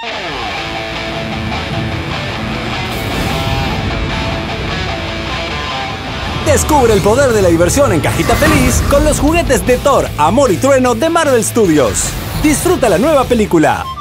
Descubre el poder de la diversión en Cajita Feliz con los juguetes de Thor, Amor y Trueno de Marvel Studios. Disfruta la nueva película